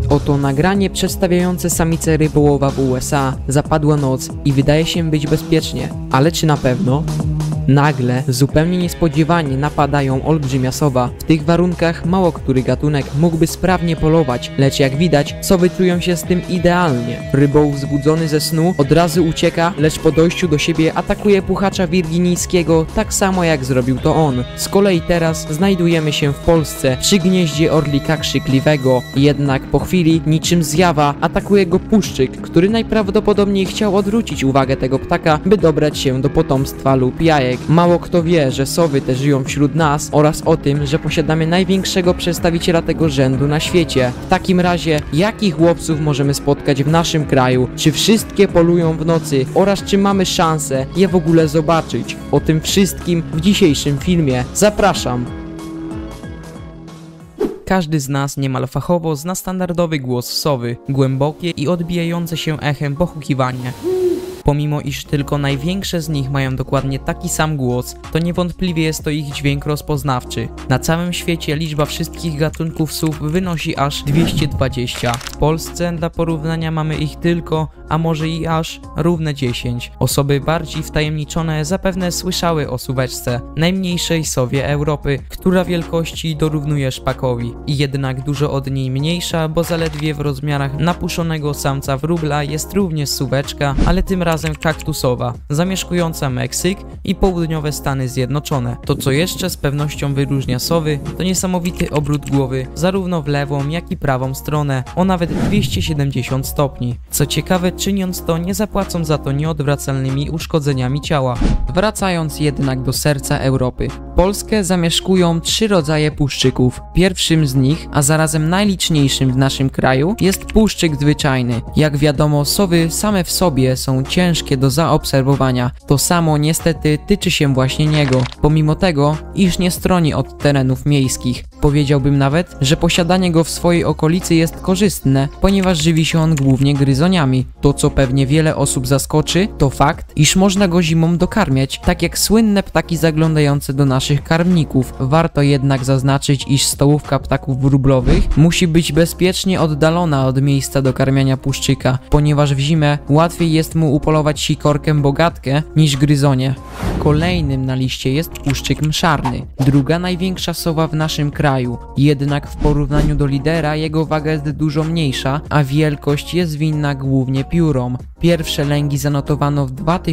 Oto nagranie przedstawiające samicę rybołowa w USA. Zapadła noc i wydaje się być bezpiecznie, ale czy na pewno? Nagle, zupełnie niespodziewanie napadają olbrzymia sowa. W tych warunkach mało który gatunek mógłby sprawnie polować, lecz jak widać, sowy czują się z tym idealnie. Rybołów zbudzony ze snu od razu ucieka, lecz po dojściu do siebie atakuje puchacza wirginijskiego tak samo jak zrobił to on. Z kolei teraz znajdujemy się w Polsce, przy gnieździe orlika krzykliwego. Jednak po chwili, niczym zjawa, atakuje go puszczyk, który najprawdopodobniej chciał odwrócić uwagę tego ptaka, by dobrać się do potomstwa lub jajek. Mało kto wie, że sowy te żyją wśród nas oraz o tym, że posiadamy największego przedstawiciela tego rzędu na świecie. W takim razie, jakich łowców możemy spotkać w naszym kraju? Czy wszystkie polują w nocy? Oraz czy mamy szansę je w ogóle zobaczyć? O tym wszystkim w dzisiejszym filmie. Zapraszam! Każdy z nas niemal fachowo zna standardowy głos sowy, głębokie i odbijające się echem pochukiwanie. Pomimo iż tylko największe z nich mają dokładnie taki sam głos, to niewątpliwie jest to ich dźwięk rozpoznawczy. Na całym świecie liczba wszystkich gatunków sów wynosi aż 220. W Polsce dla porównania mamy ich tylko, a może i aż równe 10. Osoby bardziej wtajemniczone zapewne słyszały o suweczce, najmniejszej sowie Europy, która wielkości dorównuje szpakowi. I jednak dużo od niej mniejsza, bo zaledwie w rozmiarach napuszonego samca wróbla jest również suweczka, ale tym razem kaktusowa, zamieszkująca Meksyk i południowe Stany Zjednoczone. To co jeszcze z pewnością wyróżnia sowy, to niesamowity obrót głowy zarówno w lewą jak i prawą stronę, o nawet 270 stopni. Co ciekawe, czyniąc to nie zapłacą za to nieodwracalnymi uszkodzeniami ciała. Wracając jednak do serca Europy. Polskę zamieszkują 3 rodzaje puszczyków. Pierwszym z nich, a zarazem najliczniejszym w naszym kraju, jest puszczyk zwyczajny. Jak wiadomo, sowy same w sobie są ciężkie do zaobserwowania. To samo niestety tyczy się właśnie niego, pomimo tego, iż nie stroni od terenów miejskich. Powiedziałbym nawet, że posiadanie go w swojej okolicy jest korzystne, ponieważ żywi się on głównie gryzoniami. To co pewnie wiele osób zaskoczy, to fakt, iż można go zimą dokarmiać, tak jak słynne ptaki zaglądające do naszych karmników. Warto jednak zaznaczyć, iż stołówka ptaków wróblowych musi być bezpiecznie oddalona od miejsca dokarmiania puszczyka, ponieważ w zimę łatwiej jest mu upolować sikorkę bogatkę niż gryzonie. Kolejnym na liście jest puszczyk mszarny, druga największa sowa w naszym kraju. Jednak w porównaniu do lidera jego waga jest dużo mniejsza, a wielkość jest winna głównie piórom. Pierwsze lęgi zanotowano w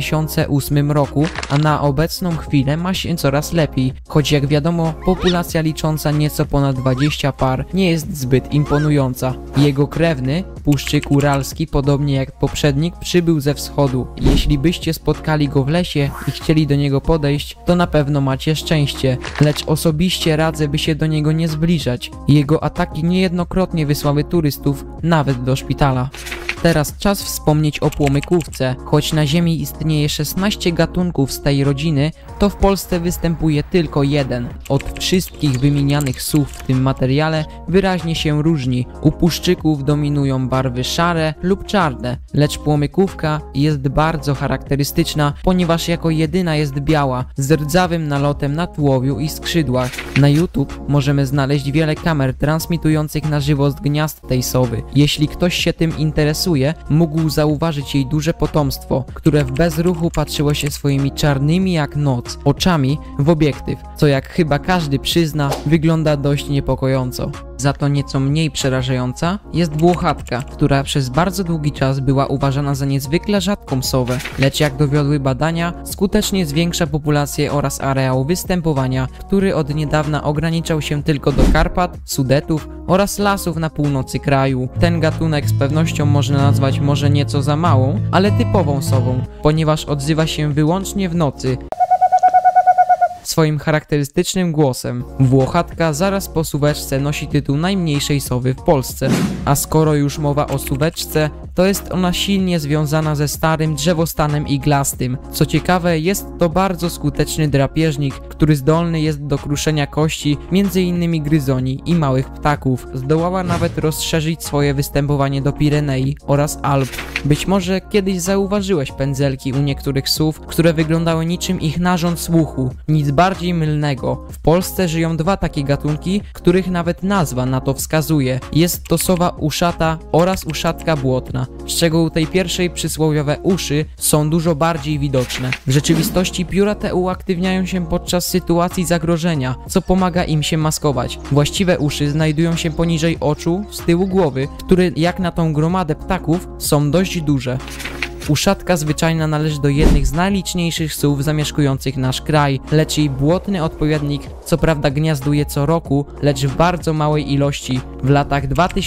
2008 roku, a na obecną chwilę ma się coraz lepiej, choć jak wiadomo populacja licząca nieco ponad 20 par nie jest zbyt imponująca. Jego krewny, puszczyk uralski, podobnie jak poprzednik, przybył ze wschodu. Jeśli byście spotkali go w lesie i chcieli do niego podejść, to na pewno macie szczęście, lecz osobiście radzę, by się do niego nie zbliżać. Jego ataki niejednokrotnie wysłały turystów nawet do szpitala. Teraz czas wspomnieć o płomykówce. Choć na Ziemi istnieje 16 gatunków z tej rodziny, to w Polsce występuje tylko jeden. Od wszystkich wymienianych sów w tym materiale wyraźnie się różni. U puszczyków dominują barwy szare lub czarne, lecz płomykówka jest bardzo charakterystyczna, ponieważ jako jedyna jest biała, z rdzawym nalotem na tułowiu i skrzydłach. Na YouTube możemy znaleźć wiele kamer transmitujących na żywo z gniazd tej sowy. Jeśli ktoś się tym interesuje, mógł zauważyć jej duże potomstwo, które w bezruchu patrzyło się swoimi czarnymi jak noc oczami w obiektyw, co jak chyba każdy przyzna, wygląda dość niepokojąco. Za to nieco mniej przerażająca jest włochatka, która przez bardzo długi czas była uważana za niezwykle rzadką sowę, lecz jak dowiodły badania, skutecznie zwiększa populację oraz areał występowania, który od niedawna ograniczał się tylko do Karpat, Sudetów oraz lasów na północy kraju. Ten gatunek z pewnością można nazwać może nieco za małą, ale typową sową, ponieważ odzywa się wyłącznie w nocy. Swoim charakterystycznym głosem. Włochatka zaraz po suweczce nosi tytuł najmniejszej sowy w Polsce. A skoro już mowa o suweczce, to jest ona silnie związana ze starym drzewostanem iglastym. Co ciekawe, jest to bardzo skuteczny drapieżnik, który zdolny jest do kruszenia kości m.in. gryzoni i małych ptaków. Zdołała nawet rozszerzyć swoje występowanie do Pirenei oraz Alp. Być może kiedyś zauważyłeś pędzelki u niektórych sów, które wyglądały niczym ich narząd słuchu. Nic bardziej mylnego. W Polsce żyją dwa takie gatunki, których nawet nazwa na to wskazuje. Jest to sowa uszata oraz uszatka błotna, z czego u tej pierwszej przysłowiowe uszy są dużo bardziej widoczne. W rzeczywistości pióra te uaktywniają się podczas sytuacji zagrożenia, co pomaga im się maskować. Właściwe uszy znajdują się poniżej oczu, z tyłu głowy, które jak na tą gromadę ptaków są dość duże. Uszatka zwyczajna należy do jednych z najliczniejszych sów zamieszkujących nasz kraj, lecz jej błotny odpowiednik co prawda gniazduje co roku, lecz w bardzo małej ilości. W latach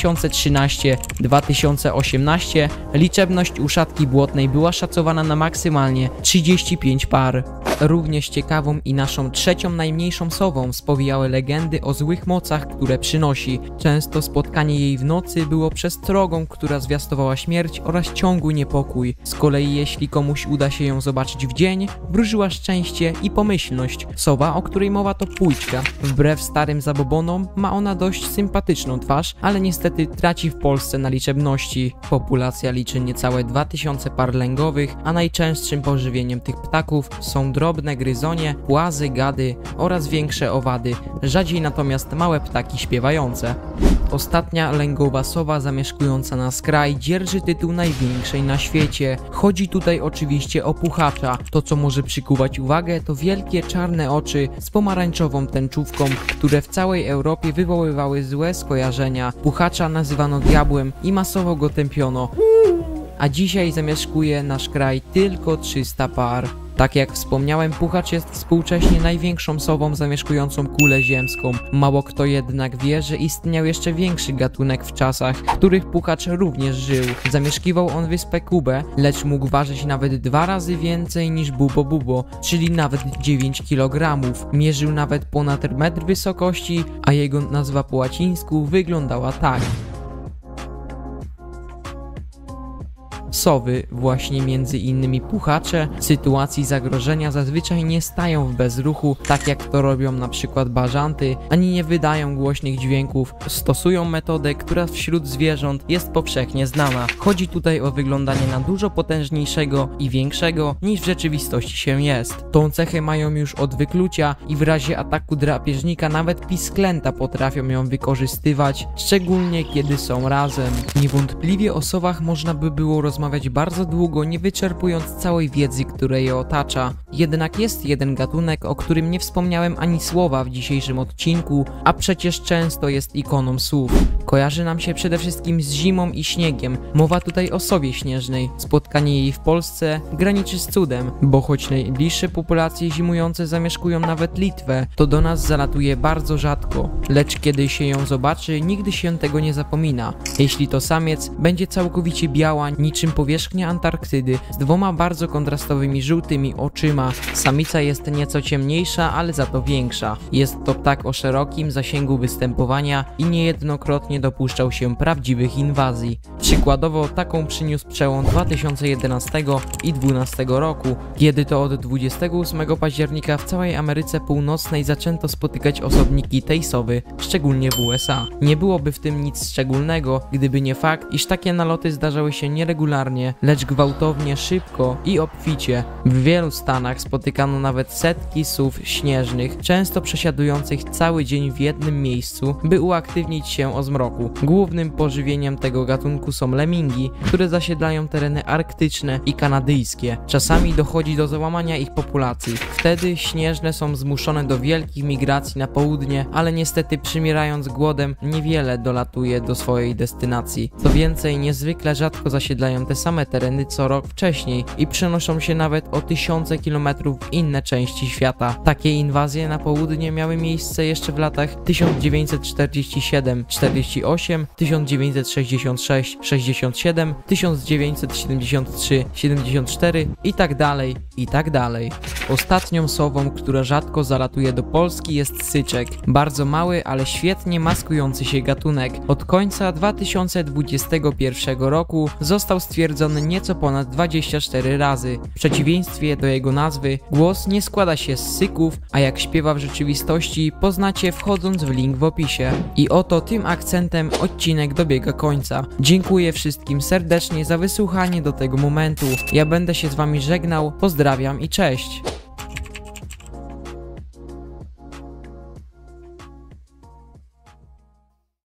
2013-2018 liczebność uszatki błotnej była szacowana na maksymalnie 35 par. Również ciekawą i naszą trzecią najmniejszą sową spowijały legendy o złych mocach, które przynosi. Często spotkanie jej w nocy było przestrogą, która zwiastowała śmierć oraz ciągły niepokój. Z kolei jeśli komuś uda się ją zobaczyć w dzień, wróżyła szczęście i pomyślność. Sowa, o której mowa, to pujczka. Wbrew starym zabobonom ma ona dość sympatyczną twarz, ale niestety traci w Polsce na liczebności. Populacja liczy niecałe 2000 par lęgowych, a najczęstszym pożywieniem tych ptaków są drobne gryzonie, płazy, gady oraz większe owady, rzadziej natomiast małe ptaki śpiewające. Ostatnia lęgowa sowa zamieszkująca nasz kraj dzierży tytuł największej na świecie. Chodzi tutaj oczywiście o puchacza. To, co może przykuwać uwagę, to wielkie czarne oczy z pomarańczową tęczówką, które w całej Europie wywoływały złe skojarzenia. Puchacza nazywano diabłem i masowo go tępiono. A dzisiaj zamieszkuje nasz kraj tylko 300 par. Tak jak wspomniałem, puchacz jest współcześnie największą sową zamieszkującą kulę ziemską. Mało kto jednak wie, że istniał jeszcze większy gatunek w czasach, w których puchacz również żył. Zamieszkiwał on wyspę Kubę, lecz mógł ważyć nawet 2 razy więcej niż Bubo, czyli nawet 9 kg. Mierzył nawet ponad metr wysokości, a jego nazwa po łacińsku wyglądała tak. Sowy, właśnie między innymi puchacze, w sytuacji zagrożenia zazwyczaj nie stają w bezruchu, tak jak to robią na przykład bażanty, ani nie wydają głośnych dźwięków. Stosują metodę, która wśród zwierząt jest powszechnie znana. Chodzi tutaj o wyglądanie na dużo potężniejszego i większego niż w rzeczywistości się jest. Tą cechę mają już od wyklucia i w razie ataku drapieżnika nawet pisklęta potrafią ją wykorzystywać, szczególnie kiedy są razem. Niewątpliwie o sowach można by było rozmawiać bardzo długo, nie wyczerpując całej wiedzy, która je otacza. Jednak jest jeden gatunek, o którym nie wspomniałem ani słowa w dzisiejszym odcinku, a przecież często jest ikoną sów. Kojarzy nam się przede wszystkim z zimą i śniegiem. Mowa tutaj o sowie śnieżnej. Spotkanie jej w Polsce graniczy z cudem, bo choć najbliższe populacje zimujące zamieszkują nawet Litwę, to do nas zalatuje bardzo rzadko. Lecz kiedy się ją zobaczy, nigdy się tego nie zapomina. Jeśli to samiec, będzie całkowicie biała, niczym powierzchnia Antarktydy, z 2 bardzo kontrastowymi żółtymi oczyma. Samica jest nieco ciemniejsza, ale za to większa. Jest to ptak o szerokim zasięgu występowania i niejednokrotnie dopuszczał się prawdziwych inwazji. Przykładowo taką przyniósł przełom 2011 i 2012 roku, kiedy to od 28 października w całej Ameryce Północnej zaczęto spotykać osobniki tej sowy, szczególnie w USA. Nie byłoby w tym nic szczególnego, gdyby nie fakt, iż takie naloty zdarzały się nieregularnie, lecz gwałtownie, szybko i obficie. W wielu stanach spotykano nawet setki sów śnieżnych, często przesiadujących cały dzień w jednym miejscu, by uaktywnić się o zmroku. Głównym pożywieniem tego gatunku są lemingi, które zasiedlają tereny arktyczne i kanadyjskie. Czasami dochodzi do załamania ich populacji. Wtedy śnieżne są zmuszone do wielkich migracji na południe, ale niestety przymierając głodem niewiele dolatuje do swojej destynacji. Co więcej, niezwykle rzadko zasiedlają te same tereny co rok wcześniej i przenoszą się nawet o tysiące kilometrów w inne części świata. Takie inwazje na południe miały miejsce jeszcze w latach 1947-48, 1966-67, 1973-74 i tak dalej. Ostatnią sową, która rzadko zalatuje do Polski, jest syczek. Bardzo mały, ale świetnie maskujący się gatunek. Od końca 2021 roku został stwierdzony potwierdzony nieco ponad 24 razy. W przeciwieństwie do jego nazwy, głos nie składa się z syków, a jak śpiewa w rzeczywistości poznacie wchodząc w link w opisie. I oto tym akcentem odcinek dobiega końca. Dziękuję wszystkim serdecznie za wysłuchanie do tego momentu. Ja będę się z wami żegnał, pozdrawiam i cześć!